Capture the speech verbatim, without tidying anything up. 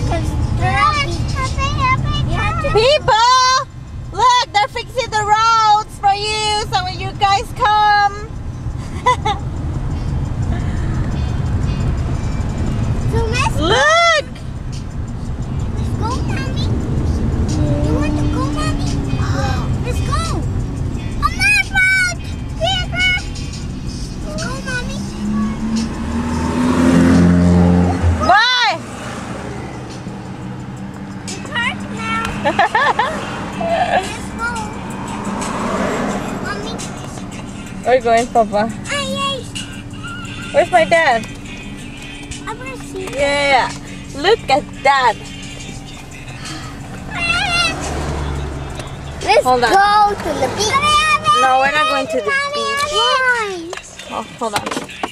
People, look, they're fixing the roads for you, so when you guys come. Look! Let's go, Mommy. You want to go, Mommy? Let's go. On that road. Let's go, Mommy. Why? It's hard now. Let's go. Mommy. Where are you going, Papa? Ah, yes. Where's my dad? I want to see. Yeah, look at that. Let's Hold on. go to the beach. No, we're not going to the beach. Why? Oh, hold on.